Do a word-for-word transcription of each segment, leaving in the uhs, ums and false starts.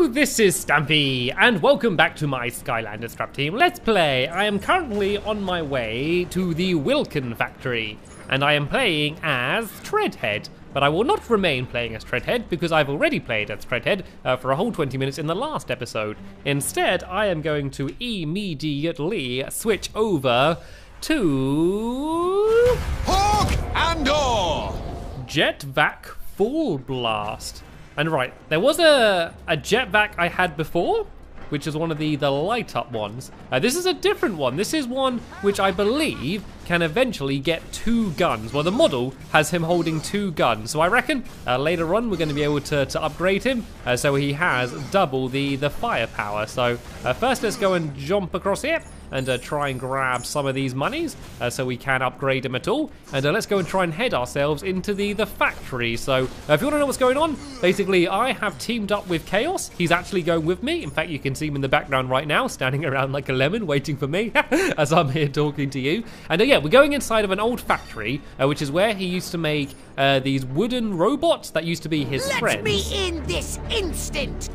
this is Stampy, and welcome back to my Skylanders Trap Team Let's Play. I am currently on my way to the Wilkin factory, and I am playing as Treadhead. But I will not remain playing as Treadhead because I've already played as Treadhead uh, for a whole twenty minutes in the last episode. Instead, I am going to immediately switch over to... Hawk and Or! Jetvac Full Blast. And right, there was a, a Jetvac I had before, which is one of the, the light up ones. Uh, this is a different one. This is one which I believe can eventually get two guns. Well, the model has him holding two guns. So I reckon uh, later on we're going to be able to, to upgrade him uh, so he has double the, the firepower. So uh, first let's go and jump across here and uh, try and grab some of these monies uh, so we can upgrade him at all. And uh, let's go and try and head ourselves into the, the factory. So uh, if you want to know what's going on, basically I have teamed up with Chaos. He's actually going with me. In fact, you can see him in the background right now, standing around like a lemon, waiting for me as I'm here talking to you. And uh, yeah, we're going inside of an old factory, uh, which is where he used to make uh, these wooden robots that used to be his Let friends. Let me in this instant!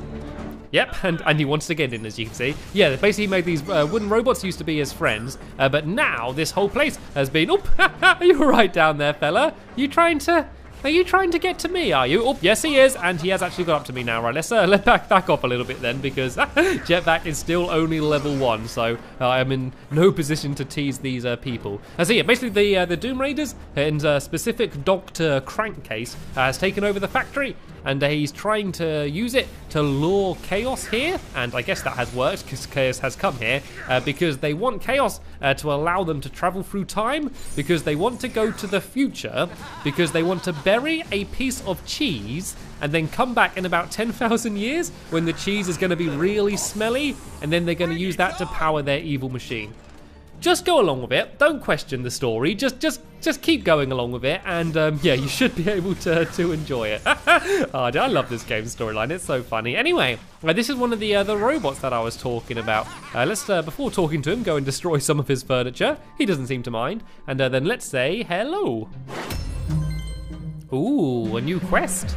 Yep, and, and he wants to get in, as you can see. Yeah, basically he made these uh, wooden robots used to be his friends, uh, but now this whole place has been... Oh, you're right down there, fella. You trying to... Are you trying to get to me, are you? Oh, yes he is, and he has actually got up to me now. Right, let's uh, let back, back off a little bit then, because Jetvac is still only level one, so uh, I'm in no position to tease these uh, people. Uh, so yeah, basically the uh, the Doom Raiders, and uh, specific Doctor Crankcase, uh, has taken over the factory, and uh, he's trying to use it to lure Chaos here, and I guess that has worked, because Chaos has come here, uh, because they want Chaos uh, to allow them to travel through time, because they want to go to the future, because they want to bury a piece of cheese and then come back in about ten thousand years when the cheese is going to be really smelly, and then they're going to use that to power their evil machine. Just go along with it. Don't question the story. Just, just, just keep going along with it, and um, yeah, you should be able to to enjoy it. Oh, I love this game's storyline. It's so funny. Anyway, uh, this is one of the uh, the robots that I was talking about. Uh, let's, uh, before talking to him, go and destroy some of his furniture. He doesn't seem to mind, and uh, then let's say hello. Ooh, a new quest.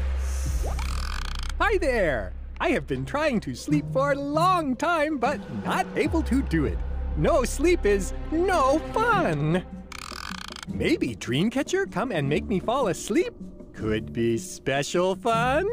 Hi there. I have been trying to sleep for a long time, but not able to do it. No sleep is no fun. Maybe Dreamcatcher come and make me fall asleep? Could be special fun.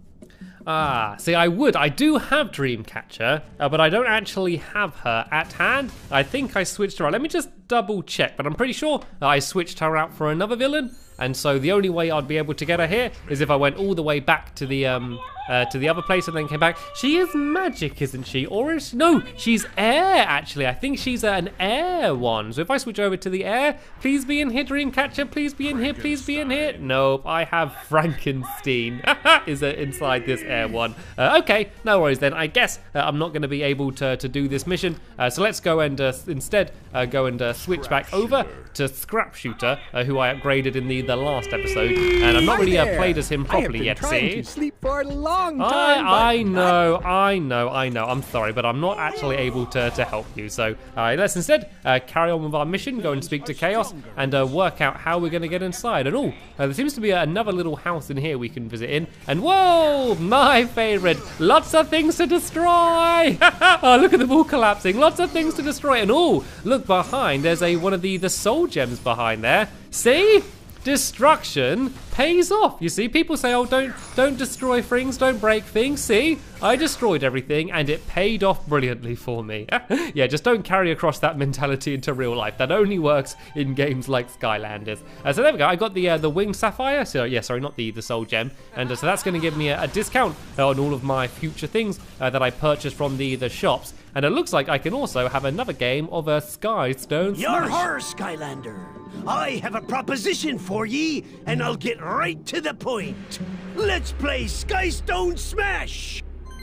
Ah, see, I would. I do have Dreamcatcher, uh, but I don't actually have her at hand. I think I switched her out. Let me just double check, but I'm pretty sure I switched her out for another villain. And so the only way I'd be able to get her here is if I went all the way back to the um uh, to the other place and then came back. She is magic, isn't she? Or is she? No, she's air, actually. I think she's an air one. So if I switch over to the air, please be in here, Dreamcatcher. Please be in here. Please be in here. Nope, I have Frankenstein is uh, inside this air one. Uh, okay, no worries then. I guess uh, I'm not going to be able to, to do this mission. Uh, so let's go and uh, instead uh, go and uh, switch back over to Scrap Shooter, uh, who I upgraded in the, the last episode. And I've not really uh, played as him properly yet, see? I have been trying to sleep for a long time. I, I know, I know, I know. I'm sorry, but I'm not actually able to, to help you. So uh, let's instead uh, carry on with our mission, go and speak to Chaos, and uh, work out how we're going to get inside. And oh, uh, there seems to be another little house in here we can visit in. And whoa, my favorite, lots of things to destroy. Oh, look at them all collapsing. Lots of things to destroy. And oh, look behind. There's a one of the, the soul gems behind there. See? Destruction pays off. You see, people say, oh, don't don't destroy things, don't break things. See, I destroyed everything and it paid off brilliantly for me. Yeah, just don't carry across that mentality into real life. That only works in games like Skylanders. Uh, so there we go. I got the uh, the winged sapphire. So yeah, sorry, not the the soul gem. And uh, so that's going to give me a, a discount on all of my future things uh, that I purchased from the the shops. And it looks like I can also have another game of a Skystone Smash. Your horror, Skylander. I have a proposition for ye, and I'll get right to the point. Let's play Skystone Smash.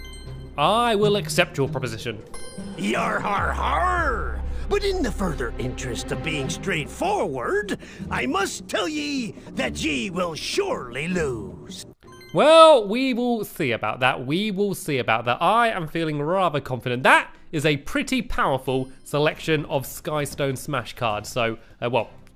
I will accept your proposition. Yar har har. But in the further interest of being straightforward, I must tell ye that ye will surely lose. Well, we will see about that. We will see about that. I am feeling rather confident. That is a pretty powerful selection of Skystone Smash cards. So, uh, well,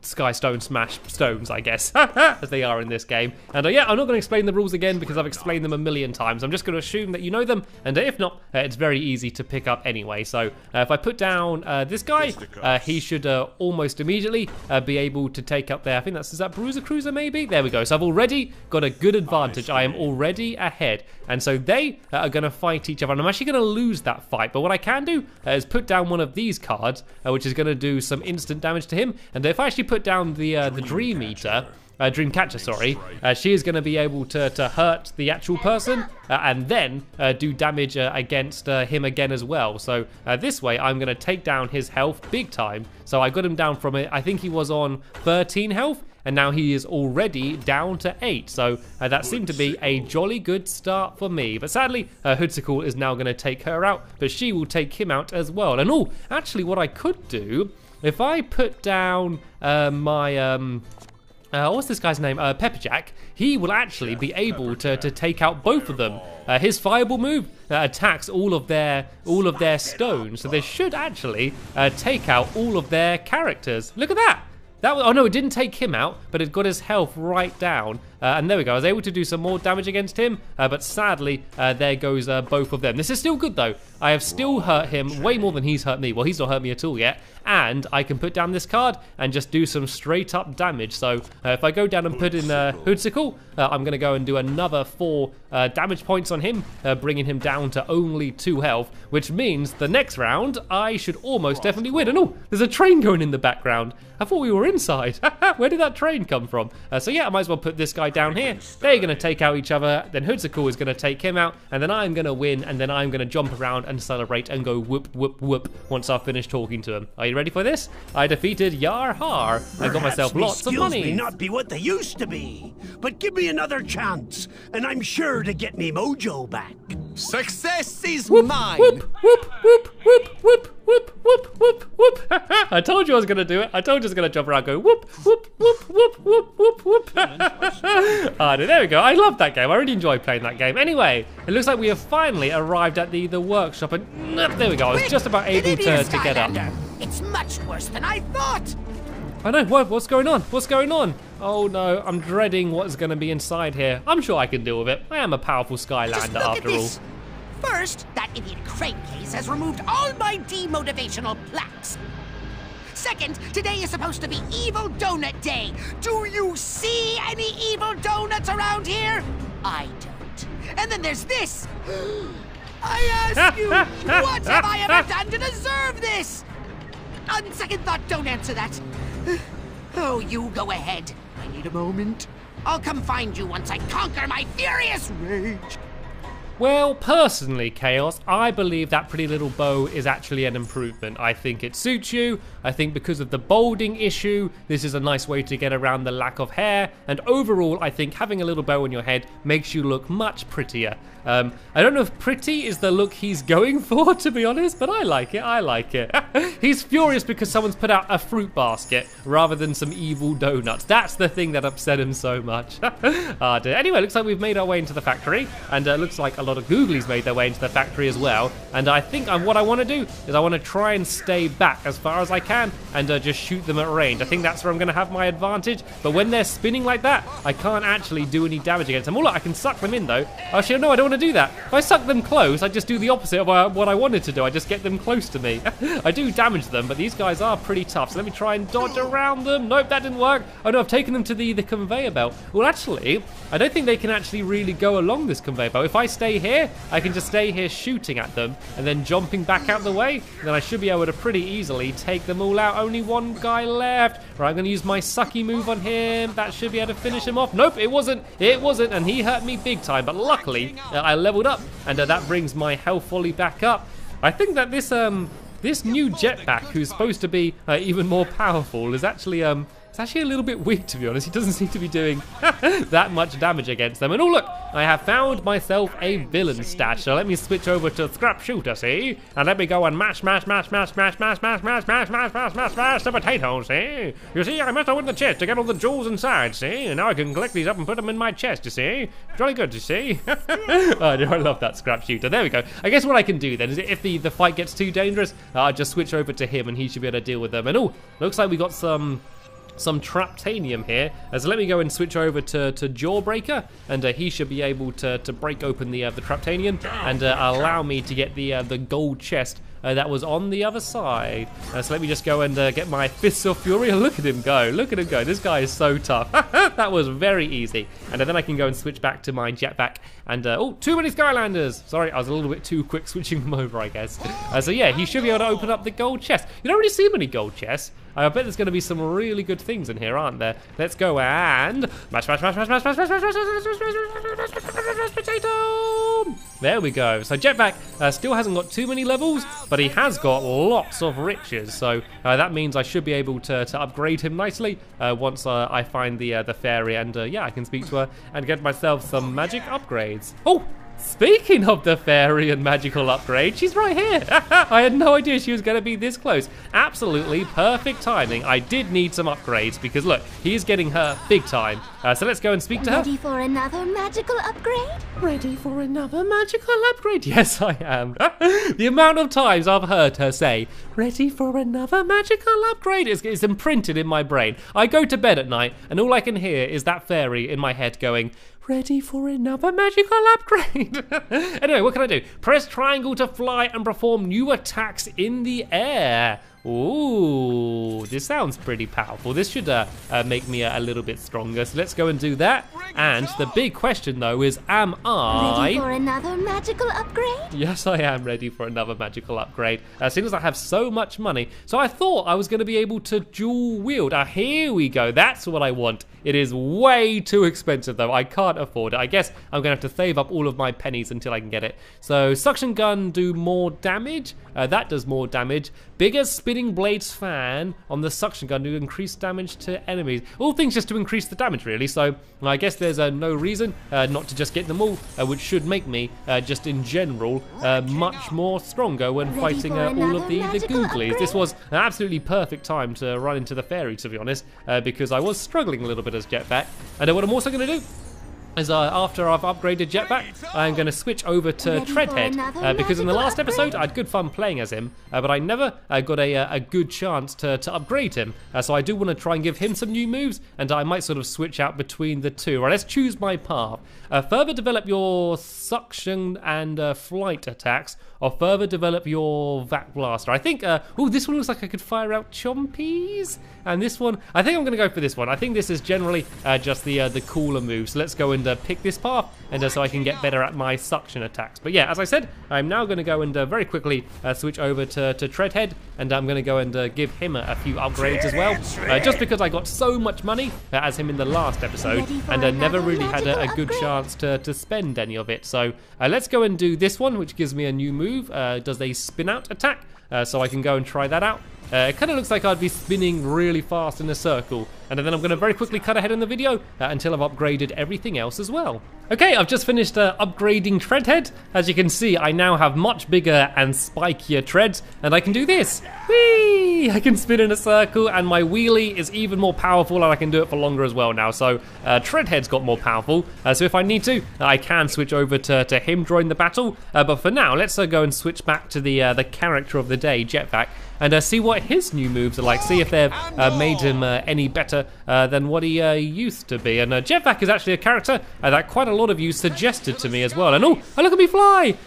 Sky Stone Smash stones, I guess, as they are in this game. And uh, yeah, I'm not going to explain the rules again because I've explained them a million times. I'm just going to assume that you know them, and uh, if not, uh, it's very easy to pick up anyway. So uh, if I put down uh, this guy, uh, he should uh, almost immediately uh, be able to take up there. I think that's, is that Bruiser Cruiser maybe? There we go. So I've already got a good advantage. I am already ahead. And so they uh, are going to fight each other. And I'm actually going to lose that fight. But what I can do uh, is put down one of these cards, uh, which is going to do some instant damage to him. And if I actually put down the uh, the Dream Eater, uh, Dreamcatcher, sorry, uh, she is going to be able to, to hurt the actual person uh, and then uh, do damage uh, against uh, him again as well. So uh, this way, I'm going to take down his health big time. So I got him down from it. I think he was on thirteen health. And now he is already down to eight. So uh, that seemed to be a jolly good start for me. But sadly, uh, Hoodsicle is now going to take her out, but she will take him out as well. And oh, actually what I could do, if I put down uh, my, um, uh, what's this guy's name? Uh, Pepperjack, he will actually be able to, to take out both of them. Uh, his fireball move uh, attacks all of their all of their stones. So they should actually uh, take out all of their characters. Look at that. That was, oh no, it didn't take him out, but it got his health right down. Uh, and there we go, I was able to do some more damage against him, uh, but sadly, uh, there goes uh, both of them. This is still good though. I have still hurt him way more than he's hurt me. Well, he's not hurt me at all yet. And I can put down this card and just do some straight up damage. So uh, if I go down and put in uh, Hoodsicle, uh, I'm gonna go and do another four uh, damage points on him, uh, bringing him down to only two health, which means the next round, I should almost definitely win. And oh, there's a train going in the background. I thought we were inside. Where did that train come from? Uh, so yeah, I might as well put this guy down here. They're going to take out each other. Then Hoodsicle is going to take him out. And then I'm going to win. And then I'm going to jump around and celebrate and go whoop, whoop, whoop once I've finished talking to him. Are you ready for this? I defeated Yar Har. I got myself lots of money. May not be what they used to be, but give me another chance, and I'm sure to get me mojo back. Success is Whoop, mine. whoop, whoop, whoop, whoop, whoop, whoop, whoop, whoop, whoop. I told you I was going to do it. I told you I was going to jump around, go whoop, whoop, whoop, whoop, whoop, whoop, whoop. Ah, there we go. I love that game. I really enjoy playing that game. Anyway, it looks like we have finally arrived at the the workshop, and uh, there we go. I was Quick, just about able get in here, to to get up. Skylander. It's much worse than I thought. I know. What, what's going on? What's going on? Oh no, I'm dreading what's going to be inside here. I'm sure I can deal with it. I am a powerful Just Skylander look after at all. this. First, that idiot crankcase has removed all my demotivational plaques. Second, today is supposed to be Evil Donut Day. Do you see any evil donuts around here? I don't. And then there's this. I ask you, what have I ever done to deserve this? On second thought, don't answer that. Oh, you go ahead. I need a moment. I'll come find you once I conquer my furious rage. Well, personally, Chaos, I believe that Pretty Little Bow is actually an improvement. I think it suits you. I think because of the balding issue, this is a nice way to get around the lack of hair. And overall, I think having a little bow on your head makes you look much prettier. Um, I don't know if pretty is the look he's going for, to be honest, but I like it, I like it. He's furious because someone's put out a fruit basket rather than some evil donuts. That's the thing that upset him so much. Ah, dear. Anyway, looks like we've made our way into the factory, and uh, looks like a lot of Googlies made their way into the factory as well. And I think um, what I want to do is I want to try and stay back as far as I can and uh, just shoot them at range. I think that's where I'm going to have my advantage, but when they're spinning like that, I can't actually do any damage against them. Oh look, I can suck them in though. Actually, no, I don't want to do that. If I suck them close, I just do the opposite of uh, what I wanted to do. I just get them close to me. I do damage them, but these guys are pretty tough. So let me try and dodge around them. Nope, that didn't work. Oh no, I've taken them to the, the conveyor belt. Well, actually, I don't think they can actually really go along this conveyor belt. If I stay here, I can just stay here shooting at them and then jumping back out the way. Then I should be able to pretty easily take them all out. Only one guy left. Right, I'm going to use my sucky move on him. That should be able to finish him off. Nope, it wasn't. It wasn't, and he hurt me big time. But luckily, uh, I leveled up, and uh, that brings my health fully back up. I think that this um this new jetpack, who's supposed to be uh, even more powerful, is actually um. It's actually a little bit weak, to be honest. He doesn't seem to be doing that much damage against them. And oh look, I have found myself a villain stash. So let me switch over to Scrap Shooter, see? And let me go and mash, mash, mash, mash, mash, mash, mash, mash, mash, mash, mash, mash, mash the potatoes, see? You see, I messed with the chest to get all the jewels inside, see? And now I can collect these up and put them in my chest, you see? Jolly good, you see? Oh, I love that Scrap Shooter. There we go. I guess what I can do then is if the, the fight gets too dangerous, I'll just switch over to him and he should be able to deal with them. And oh, looks like we got some some Traptanium here. Uh, so let me go and switch over to, to Jawbreaker, and uh, he should be able to, to break open the, uh, the Traptanium and uh, allow me to get the, uh, the gold chest Uh, that was on the other side. Uh, so let me just go and uh, get my Fists of Fury. Look at him go. Look at him go. This guy is so tough. That was very easy. And uh, then I can go and switch back to my jetpack. And, uh, oh, too many Skylanders. Sorry, I was a little bit too quick switching them over, I guess. Uh, so yeah, he should be able to open up the gold chest. You don't really see many gold chests. I bet there's going to be some really good things in here, aren't there? Let's go and mash, mash, mash, mash, mash, mash, mash, mash, mash, mash, mash, potato. There we go. So Jetpack uh, still hasn't got too many levels, but he has got lots of riches. So uh, that means I should be able to, to upgrade him nicely uh, once uh, I find the uh, the fairy, and uh, yeah, I can speak to her and get myself some magic upgrades. Oh. Speaking of the fairy and magical upgrade, she's right here. I had no idea she was going to be this close. Absolutely perfect timing. I did need some upgrades because look, he's getting her big time. Uh, so let's go and speak to her. Ready for another magical upgrade? Ready for another magical upgrade? Yes, I am. The amount of times I've heard her say, ready for another magical upgrade, is, is imprinted in my brain. I go to bed at night and all I can hear is that fairy in my head going, ready for another magical upgrade. Anyway, what can I do? Press triangle to fly and perform new attacks in the air. Ooh, this sounds pretty powerful. This should uh, uh, make me a, a little bit stronger. So let's go and do that. And the big question though is, am I... Ready for another magical upgrade? Yes, I am ready for another magical upgrade. As soon as I have so much money. So I thought I was going to be able to dual wield. Ah, here we go. That's what I want. It is way too expensive though. I can't afford it. I guess I'm going to have to save up all of my pennies until I can get it. So suction gun do more damage. Uh, that does more damage. Bigger spinning blades fan on the suction gun to increase damage to enemies. All things just to increase the damage really. So I guess there's uh, no reason uh, not to just get them all, uh, which should make me uh, just in general uh, much more stronger when Ready fighting for uh, all of the, another the magical googlies. upgrade? This was an absolutely perfect time to run into the fairy, to be honest, uh, because I was struggling a little bit as Jetpack. And uh, what I'm also going to do is uh, after I've upgraded Jetpack, I'm going to switch over to Ready for Treadhead, another uh, because in the magical last episode upgrade? I had good fun playing as him, uh, but I never uh, got a, uh, a good chance to, to upgrade him. Uh, so I do want to try and give him some new moves, and I might sort of switch out between the two. Right, let's choose my path. Uh, further develop your suction and uh, flight attacks, or further develop your Vac Blaster. I think, uh, oh, this one looks like I could fire out Chompies. And this one, I think I'm going to go for this one. I think this is generally uh, just the uh, the cooler move. So let's go and uh, pick this path, and uh, so I can get better at my suction attacks. But yeah, as I said, I'm now going to go and uh, very quickly uh, switch over to, to Treadhead, and I'm going to go and uh, give him a, a few upgrades as well. Uh, just because I got so much money uh, as him in the last episode, Ready for and uh, never another really had a, a good magical chance to, to spend any of it. So uh, let's go and do this one, which gives me a new move. Uh, does a spin out attack, uh, so I can go and try that out. Uh, it kind of looks like I'd be spinning really fast in a circle, and then I'm going to very quickly cut ahead in the video uh, until I've upgraded everything else as well. Okay, I've just finished uh, upgrading Treadhead. As you can see, I now have much bigger and spikier treads, and I can do this. Whee! I can spin in a circle, and my wheelie is even more powerful, and I can do it for longer as well now. So uh, Treadhead's got more powerful, uh, so if I need to, I can switch over to, to him during the battle. Uh, but for now, let's uh, go and switch back to the uh, the character of the day, Jetpack, and uh, see what his new moves are like, see if they've uh, made him uh, any better uh, than what he uh, used to be. And uh, Jetpack is actually a character uh, that quite a lot of you suggested to me as well. And oh, oh look at me fly!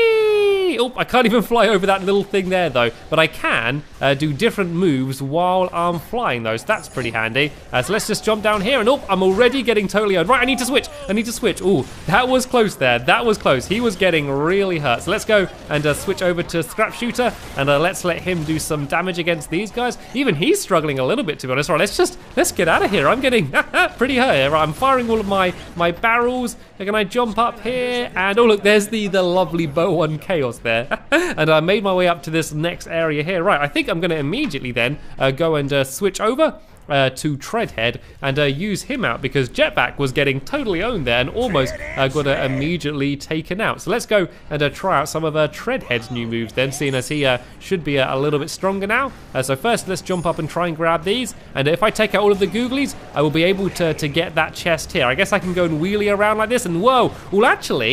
Whee! Oh, I can't even fly over that little thing there though, but I can uh, do different moves while I'm flying though, so that's pretty handy. Uh, so let's just jump down here, and oh, I'm already getting totally owned. Right, I need to switch, I need to switch. Oh, that was close there, that was close. He was getting really hurt. So let's go and uh, switch over to Scrap Shooter, and uh, let's let him do some damage against these guys. Even he's struggling a little bit, to be honest. Right, let's just, let's get out of here. I'm getting pretty hurt here. Right, I'm firing all of my, my barrels. Can I jump up here? And oh look, there's the, the lovely Bow one Chaos there. And I made my way up to this next area here. Right, I think I'm going to immediately then uh, go and uh, switch over Uh, to Treadhead and uh, use him out, because Jetpack was getting totally owned there and almost uh, got uh, immediately taken out. So let's go and uh, try out some of uh, Treadhead's new moves then, seeing as he uh, should be uh, a little bit stronger now. Uh, so first let's jump up and try and grab these, and if I take out all of the googlies, I will be able to, to get that chest here. I guess I can go and wheelie around like this, and whoa, well actually,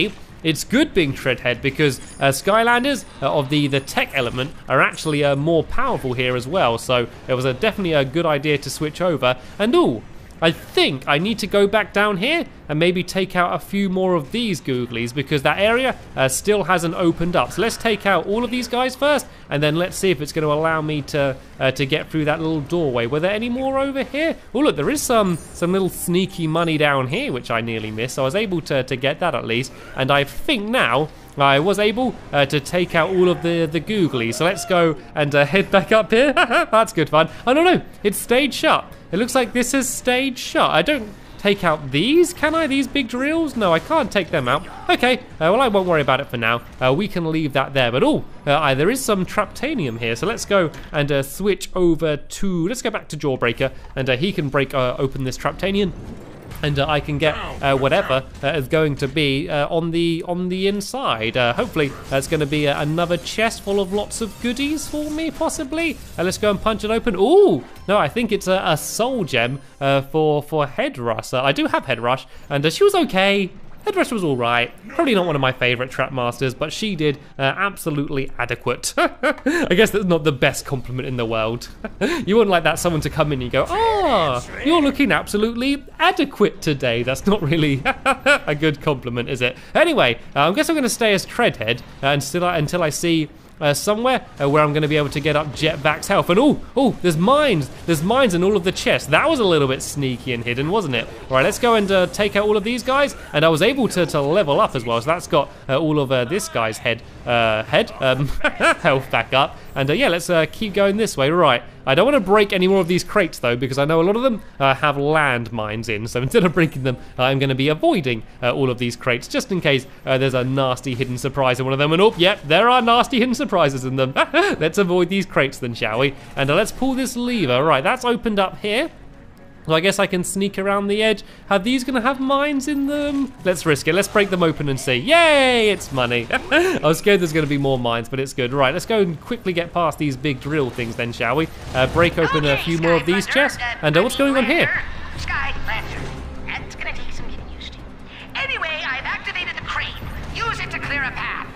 it's good being Treadhead because uh, Skylanders uh, of the, the tech element are actually uh, more powerful here as well. So it was a, definitely a good idea to switch over. And ooh, I think I need to go back down here and maybe take out a few more of these googlies because that area uh, still hasn't opened up. So let's take out all of these guys first, and then let's see if it's going to allow me to uh, to get through that little doorway. Were there any more over here? Oh look, there is some some little sneaky money down here, which I nearly missed. So I was able to, to get that at least, and I think now I was able uh, to take out all of the, the googlies. So let's go and uh, head back up here. That's good fun. Oh, no, no, it's stayed shut. It looks like this is stayed shut. I don't take out these, can I? These big drills? No, I can't take them out. Okay, uh, well, I won't worry about it for now. Uh, we can leave that there. But oh, uh, there is some Traptanium here. So let's go and uh, switch over to, let's go back to Jawbreaker, and uh, he can break uh, open this Traptanium. And uh, I can get uh, whatever uh, is going to be uh, on the on the inside. Uh, hopefully, uh, it's going to be uh, another chest full of lots of goodies for me, possibly. Uh, let's go and punch it open. Ooh, no, I think it's a, a soul gem uh, for for Head Rush. Uh, I do have Head Rush, and uh, she was okay. Head Rush was all right. Probably not one of my favorite Trap Masters, but she did uh, absolutely adequate. I guess that's not the best compliment in the world. You wouldn't like that someone to come in and go, "Ah, oh, you're looking absolutely adequate today." That's not really a good compliment, is it? Anyway, uh, I guess I'm going to stay as Treadhead uh, until I, until I see Uh, somewhere uh, where I'm going to be able to get up Jetvack's health. And oh, oh, there's mines. There's mines in all of the chests. That was a little bit sneaky and hidden, wasn't it? All right, let's go and uh, take out all of these guys. And I was able to, to level up as well. So that's got uh, all of uh, this guy's head uh, head um, health back up. And uh, yeah, let's uh, keep going this way. Right. I don't want to break any more of these crates though, because I know a lot of them uh, have land mines in. So instead of breaking them, uh, I'm going to be avoiding uh, all of these crates just in case uh, there's a nasty hidden surprise in one of them. And oh, yep, there are nasty hidden surprises in them. Let's avoid these crates then, shall we? And uh, let's pull this lever. Right, that's opened up here. So I guess I can sneak around the edge. Are these going to have mines in them? Let's risk it. Let's break them open and see. Yay, it's money. I was scared there's going to be more mines, but it's good. Right, let's go and quickly get past these big drill things then, shall we? Uh, break open okay, a few more of these chests. And uh, what's going on here? Sky Lantern. That's going to take some getting used to. Anyway, I've activated the crane. Use it to clear a path.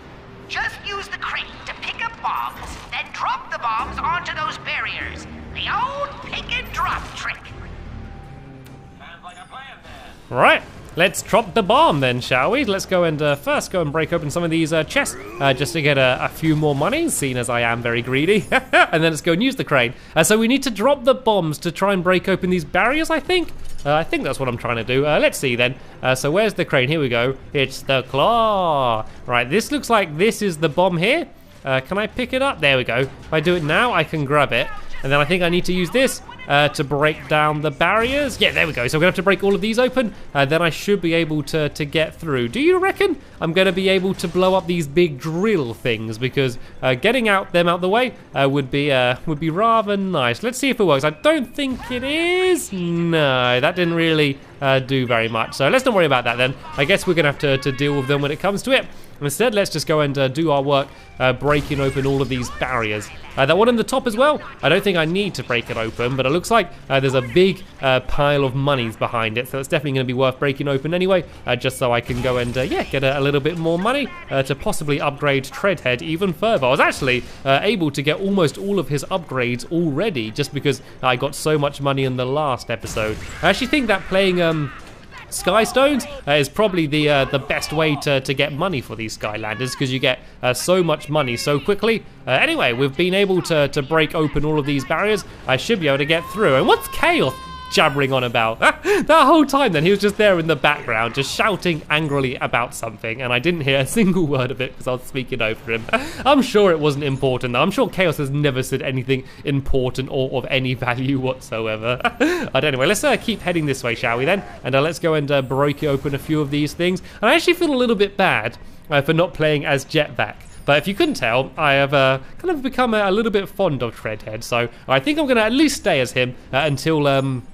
Just use the crane to pick up bombs, then drop the bombs onto those barriers. The old pick and drop trick. Right, let's drop the bomb then, shall we? Let's go and uh, first go and break open some of these uh, chests uh, just to get a, a few more money, seeing as I am very greedy. And then let's go and use the crane. Uh, so we need to drop the bombs to try and break open these barriers, I think. Uh, I think that's what I'm trying to do. Uh, let's see then. Uh, so where's the crane? Here we go. It's the claw. Right, this looks like this is the bomb here. Uh, can I pick it up? There we go. If I do it now, I can grab it. And then I think I need to use this uh, to break down the barriers. Yeah, there we go. So we're gonna have to break all of these open. Uh, then I should be able to, to get through. Do you reckon I'm gonna be able to blow up these big drill things? Because uh, getting out them out the way uh, would be uh, would be rather nice. Let's see if it works. I don't think it is. No, that didn't really uh, do very much. So let's not worry about that then. I guess we're gonna have to, to deal with them when it comes to it. Instead, let's just go and uh, do our work uh, breaking open all of these barriers. Uh, that one in the top as well, I don't think I need to break it open, but it looks like uh, there's a big uh, pile of monies behind it, so it's definitely going to be worth breaking open anyway, uh, just so I can go and, uh, yeah, get a, a little bit more money uh, to possibly upgrade Treadhead even further. I was actually uh, able to get almost all of his upgrades already, just because I got so much money in the last episode. I actually think that playing... Um, Sky Stones uh, is probably the uh, the best way to, to get money for these Skylanders, because you get uh, so much money so quickly. Uh, anyway, we've been able to, to break open all of these barriers. I should be able to get through. And what's Chaos jabbering on about? That whole time then, he was just there in the background, just shouting angrily about something, and I didn't hear a single word of it because I was speaking over him. I'm sure it wasn't important though. I'm sure Chaos has never said anything important or of any value whatsoever. But anyway, let's uh, keep heading this way, shall we then? And uh, let's go and uh, break open a few of these things. And I actually feel a little bit bad uh, for not playing as Jetvack. But if you couldn't tell, I have uh, kind of become a, a little bit fond of Treadhead, so I think I'm going to at least stay as him uh, until... Um,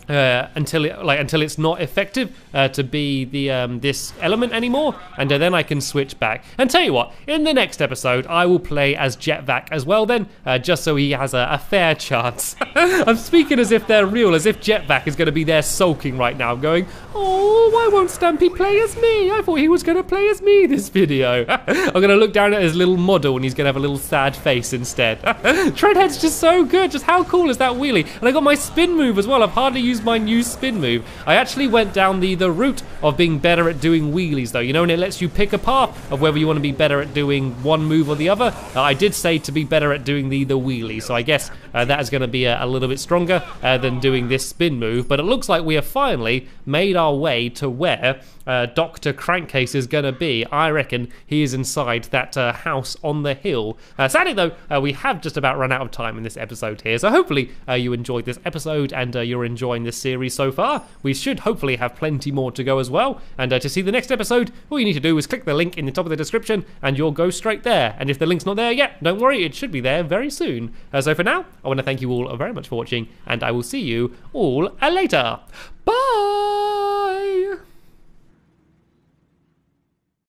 Uh, until it like until it's not effective uh, to be the um, this element anymore, and uh, then I can switch back. And tell you what, in the next episode I will play as Jetvac as well then, uh, just so he has a, a fair chance. I'm speaking as if they're real, as if Jetvac is going to be there sulking right now, going, oh, why won't Stampy play as me? I thought he was going to play as me this video. I'm going to look down at his little model and he's going to have a little sad face instead. Treadhead's just so good. Just how cool is that wheelie? And I got my spin move as well. I've hardly used my new spin move. I actually went down the the route of being better at doing wheelies though, you know, and it lets you pick a path of whether you want to be better at doing one move or the other. Uh, I did say to be better at doing the the wheelie, so I guess uh, that is going to be a, a little bit stronger uh, than doing this spin move. But it looks like we have finally made our way to where uh, Doctor Crankcase is going to be. I reckon he is inside that uh, house on the hill. Uh, sadly though, uh, we have just about run out of time in this episode here, so hopefully uh, you enjoyed this episode and uh, you're enjoying this series so far. We should hopefully have plenty more to go as well, and uh, to see the next episode, all you need to do is click the link in the top of the description and you'll go straight there. And if the link's not there yet, don't worry, it should be there very soon. Uh, so for now, I want to thank you all very much for watching, and I will see you all later. Bye!